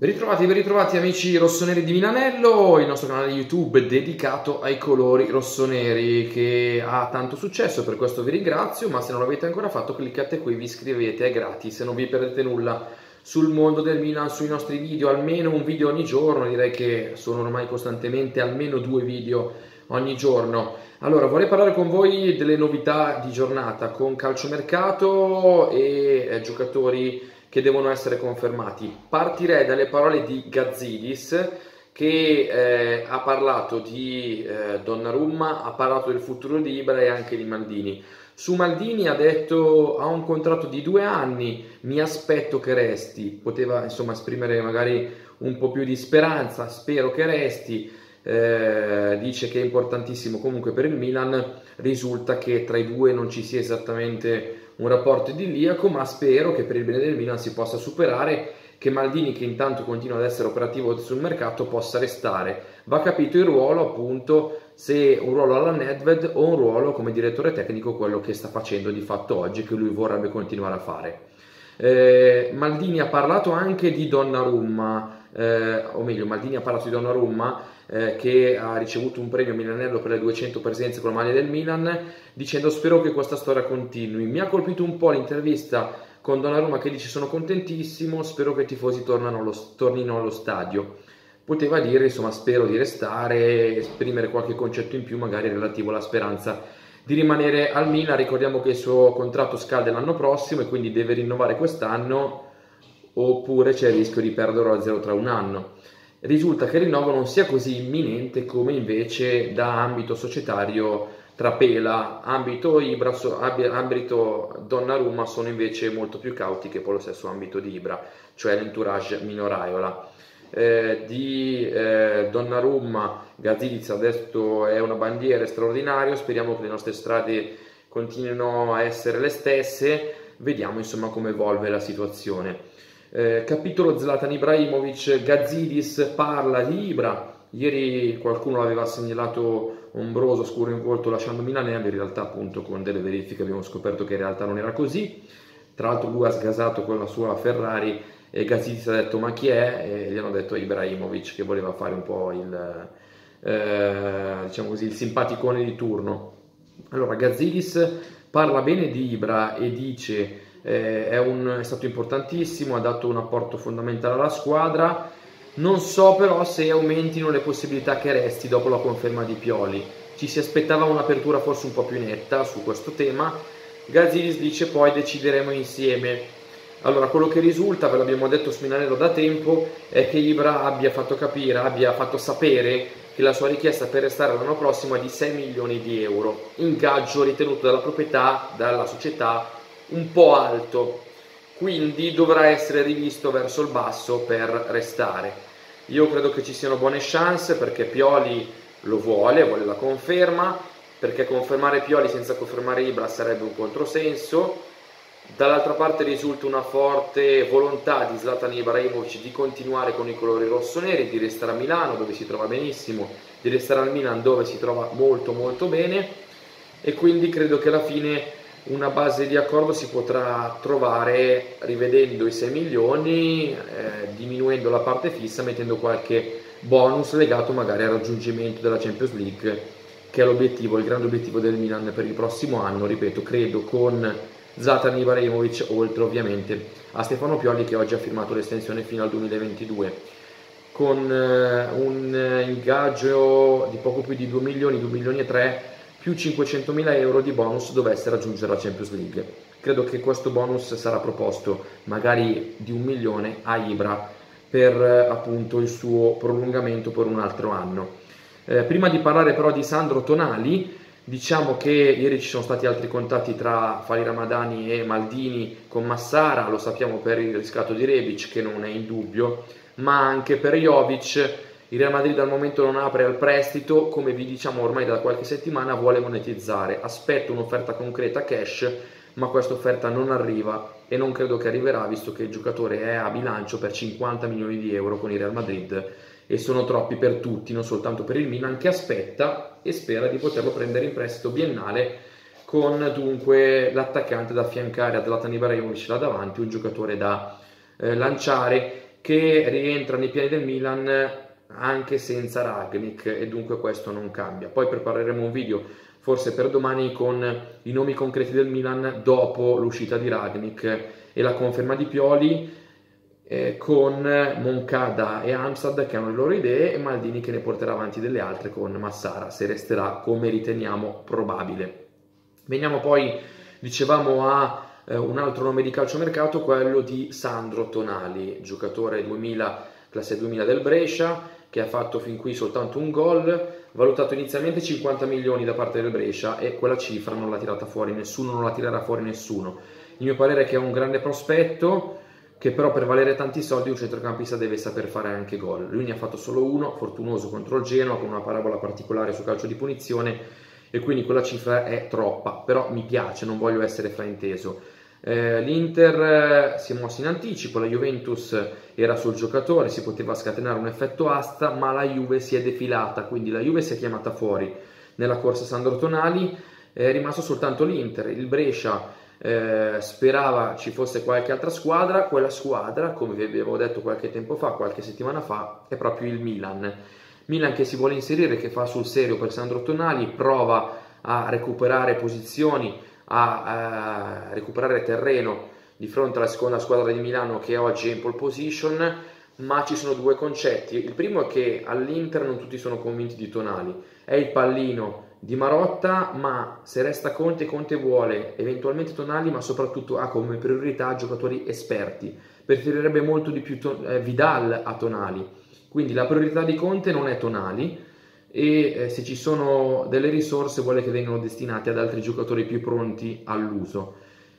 Ben ritrovati amici rossoneri di Milanello, il nostro canale YouTube dedicato ai colori rossoneri che ha tanto successo, per questo vi ringrazio, ma se non l'avete ancora fatto cliccate qui, vi iscrivete, è gratis, non vi perdete nulla sul mondo del Milan, sui nostri video, almeno un video ogni giorno, direi che sono ormai costantemente almeno 2 video ogni giorno. Allora, vorrei parlare con voi delle novità di giornata con calciomercato e giocatori che devono essere confermati. Partirei dalle parole di Gazidis che ha parlato di Donnarumma, ha parlato del futuro di Ibra e anche di Maldini. Su Maldini ha detto ha un contratto di 2 anni, mi aspetto che resti, poteva insomma esprimere magari un po' più di speranza, spero che resti. Dice che è importantissimo comunque per il Milan, risulta che tra i due non ci sia esattamente un rapporto idilliaco, ma spero che per il bene del Milan si possa superare, che Maldini, che intanto continua ad essere operativo sul mercato, possa restare. Va capito il ruolo, appunto, se un ruolo alla Nedved o un ruolo come direttore tecnico, quello che sta facendo di fatto oggi, che lui vorrebbe continuare a fare. Maldini ha parlato anche di Donnarumma, o meglio, Maldini ha parlato di Donnarumma, che ha ricevuto un premio Milanello per le 200 presenze con la maglia del Milan, dicendo spero che questa storia continui. Mi ha colpito un po' l'intervista con Donnarumma che dice sono contentissimo, spero che i tifosi tornino allo stadio. Poteva dire insomma spero di restare, esprimere qualche concetto in più magari relativo alla speranza di rimanere al Milan. Ricordiamo che il suo contratto scade l'anno prossimo e quindi deve rinnovare quest'anno, oppure c'è il rischio di perderlo a zero tra un anno. Risulta che il rinnovo non sia così imminente come invece da ambito societario trapela. Ambito Ibra, ambito Donnarumma sono invece molto più cauti che poi lo stesso ambito di Ibra, cioè l'entourage Mino Raiola. Donnarumma, Gazidis ha detto è una bandiera straordinaria, speriamo che le nostre strade continuino a essere le stesse, vediamo insomma come evolve la situazione. Capitolo Zlatan Ibrahimovic, Gazidis parla di Ibra. Ieri qualcuno l'aveva segnalato ombroso, scuro in volto lasciando Milanello, in realtà appunto con delle verifiche abbiamo scoperto che in realtà non era così. Tra l'altro lui ha sgasato con la sua Ferrari e Gazidis ha detto ma chi è? E gli hanno detto Ibrahimovic, che voleva fare un po' diciamo così, il simpaticone di turno. Allora Gazidis parla bene di Ibra e dice è stato importantissimo, ha dato un apporto fondamentale alla squadra. Non so però se aumentino le possibilità che resti dopo la conferma di Pioli. Ci si aspettava un'apertura forse un po' più netta su questo tema. Gazidis dice poi decideremo insieme. Allora, quello che risulta, ve l'abbiamo detto su Milanello da tempo, è che Ibra abbia fatto sapere che la sua richiesta per restare l'anno prossimo è di 6 milioni di euro, ingaggio ritenuto dalla proprietà, dalla società, un po' alto, quindi dovrà essere rivisto verso il basso per restare. Io credo che ci siano buone chance perché Pioli lo vuole la conferma, perché confermare Pioli senza confermare Ibra sarebbe un controsenso. Dall'altra parte risulta una forte volontà di Zlatan Ibrahimovic di continuare con i colori rossoneri, di restare a Milano dove si trova benissimo, di restare al Milan dove si trova molto molto bene, e quindi credo che alla fine una base di accordo si potrà trovare rivedendo i 6 milioni, diminuendo la parte fissa, mettendo qualche bonus legato magari al raggiungimento della Champions League, che è l'obiettivo, il grande obiettivo del Milan per il prossimo anno, ripeto, credo con Zlatan Ibrahimovic, oltre ovviamente a Stefano Pioli che oggi ha firmato l'estensione fino al 2022 con un ingaggio di poco più di 2 milioni, 2 milioni e 3 più 500.000 euro di bonus dovesse raggiungere la Champions League. Credo che questo bonus sarà proposto magari di 1 milione a Ibra per appunto il suo prolungamento per un altro anno. Prima di parlare però di Sandro Tonali, diciamo che ieri ci sono stati altri contatti tra Fali Ramadani e Maldini con Massara, lo sappiamo per il riscatto di Rebic che non è in dubbio, ma anche per Jovic. Il Real Madrid al momento non apre al prestito, come vi diciamo ormai da qualche settimana vuole monetizzare, aspetto un'offerta concreta cash, ma questa offerta non arriva e non credo che arriverà visto che il giocatore è a bilancio per 50 milioni di euro con il Real Madrid e sono troppi per tutti, non soltanto per il Milan che aspetta e spera di poterlo prendere in prestito biennale con dunque l'attaccante da affiancare a Zlatan Ibrahimovic là davanti, un giocatore da lanciare che rientra nei piani del Milan anche senza Rangnick, e dunque questo non cambia. Poi prepareremo un video forse per domani con i nomi concreti del Milan dopo l'uscita di Rangnick e la conferma di Pioli, con Moncada e Amstad che hanno le loro idee e Maldini che ne porterà avanti delle altre con Massara, se resterà come riteniamo probabile. Veniamo poi, dicevamo, a un altro nome di calciomercato, quello di Sandro Tonali, giocatore 2000, classe 2000 del Brescia, che ha fatto fin qui soltanto un gol, valutato inizialmente 50 milioni da parte del Brescia, e quella cifra non l'ha tirata fuori nessuno, non la tirerà fuori nessuno. Il mio parere è che è un grande prospetto, che però per valere tanti soldi un centrocampista deve saper fare anche gol. Lui ne ha fatto solo uno, fortunoso contro il Genoa, con una parabola particolare su calcio di punizione, e quindi quella cifra è troppa, però mi piace, non voglio essere frainteso. L'Inter si è mossa in anticipo, la Juventus era sul giocatore, si poteva scatenare un effetto asta, ma la Juve si è defilata, quindi la Juve si è chiamata fuori nella corsa Sandro Tonali, è rimasto soltanto l'Inter. Il Brescia sperava ci fosse qualche altra squadra, quella squadra, come vi avevo detto qualche tempo fa, qualche settimana fa, è proprio il Milan. Milan che si vuole inserire, che fa sul serio per Sandro Tonali, prova a recuperare posizioni, a recuperare terreno di fronte alla seconda squadra di Milano, che oggi è in pole position, ma ci sono due concetti. Il primo è che all'Inter non tutti sono convinti di Tonali, è il pallino di Marotta, ma se resta Conte, Conte vuole eventualmente Tonali, ma soprattutto ha come priorità giocatori esperti, preferirebbe molto di più Vidal a Tonali. Quindi la priorità di Conte non è Tonali, e se ci sono delle risorse vuole che vengano destinate ad altri giocatori più pronti all'uso.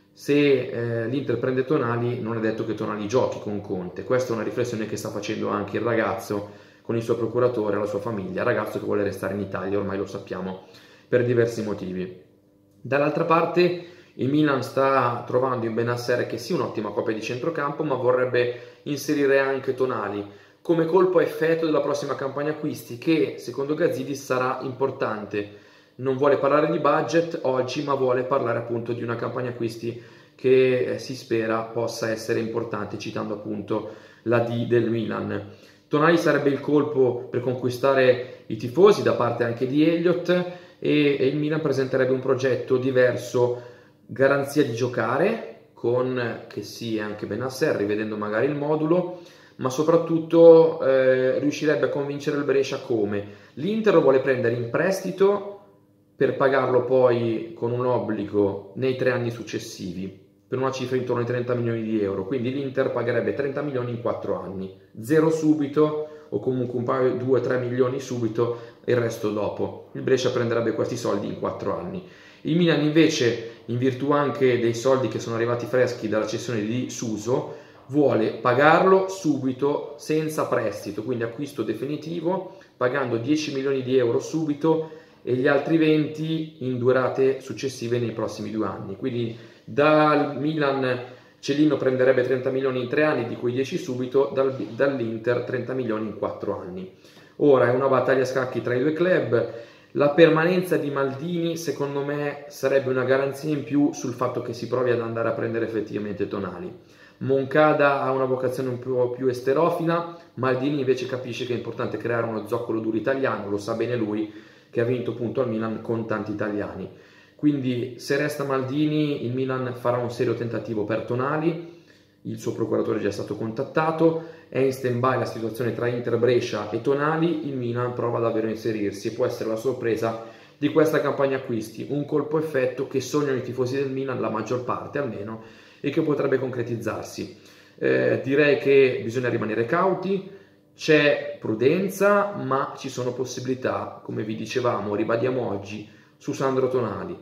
Se l'Inter prende Tonali, non è detto che Tonali giochi con Conte. Questa è una riflessione che sta facendo anche il ragazzo con il suo procuratore e la sua famiglia, ragazzo che vuole restare in Italia, ormai lo sappiamo, per diversi motivi. Dall'altra parte il Milan sta trovando in Bennacer, che sì, un'ottima coppia di centrocampo, ma vorrebbe inserire anche Tonali come colpo a effetto della prossima campagna acquisti, che secondo Gazidis sarà importante. Non vuole parlare di budget oggi, ma vuole parlare appunto di una campagna acquisti che si spera possa essere importante, citando appunto la D del Milan. Tonali sarebbe il colpo per conquistare i tifosi da parte anche di Elliott, e il Milan presenterebbe un progetto diverso, garanzia di giocare con, che sì, anche Bennacer, rivedendo magari il modulo, ma soprattutto riuscirebbe a convincere il Brescia come l'Inter lo vuole prendere in prestito per pagarlo poi con un obbligo nei 3 anni successivi per una cifra intorno ai 30 milioni di euro, quindi l'Inter pagherebbe 30 milioni in 4 anni, 0 subito o comunque un paio, 2-3 milioni subito e il resto dopo. Il Brescia prenderebbe questi soldi in 4 anni. Il Milan invece, in virtù anche dei soldi che sono arrivati freschi dalla cessione di Suso, vuole pagarlo subito senza prestito, quindi acquisto definitivo, pagando 10 milioni di euro subito e gli altri 20 in durate successive nei prossimi 2 anni. Quindi dal Milan Celino prenderebbe 30 milioni in 3 anni, di cui 10 subito, dall'Inter 30 milioni in 4 anni. Ora è una battaglia a scacchi tra i due club. La permanenza di Maldini secondo me sarebbe una garanzia in più sul fatto che si provi ad andare a prendere effettivamente Tonali. Moncada ha una vocazione un po' più esterofila, Maldini invece capisce che è importante creare uno zoccolo duro italiano, lo sa bene lui che ha vinto appunto al Milan con tanti italiani. Quindi se resta Maldini il Milan farà un serio tentativo per Tonali, il suo procuratore è già stato contattato, è in stand-by la situazione tra Inter, Brescia e Tonali, il Milan prova davvero a inserirsi e può essere la sorpresa di questa campagna acquisti, un colpo effetto che sognano i tifosi del Milan, la maggior parte almeno, e che potrebbe concretizzarsi. Direi che bisogna rimanere cauti, c'è prudenza, ma ci sono possibilità, come vi dicevamo, ribadiamo oggi, su Sandro Tonali.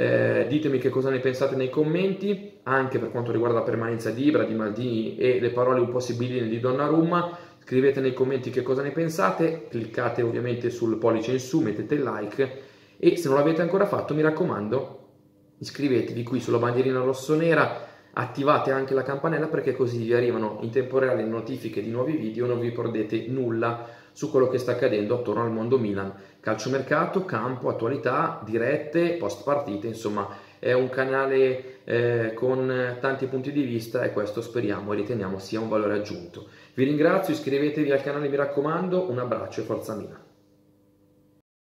Ditemi che cosa ne pensate nei commenti, anche per quanto riguarda la permanenza di Ibra, di Maldini e le parole un po' sibilline di Donnarumma. Scrivete nei commenti che cosa ne pensate, cliccate ovviamente sul pollice in su, mettete il like e se non l'avete ancora fatto mi raccomando iscrivetevi qui sulla bandierina rossonera, attivate anche la campanella perché così vi arrivano in tempo reale notifiche di nuovi video e non vi perdete nulla su quello che sta accadendo attorno al mondo Milan. Calciomercato, campo, attualità, dirette, post partite, insomma è un canale con tanti punti di vista e questo speriamo e riteniamo sia un valore aggiunto. Vi ringrazio, iscrivetevi al canale mi raccomando, un abbraccio e forza Milan.